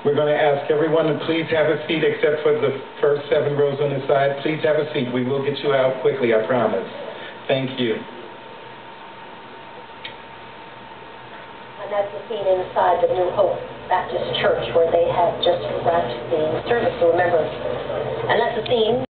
We're going to ask everyone to please have a seat except for the first 7 rows on the side. Please have a seat. We will get you out quickly, I promise. Thank you. And that's the scene inside the New Hope Baptist Church where they had just wrapped the service, so remember. And that's the scene.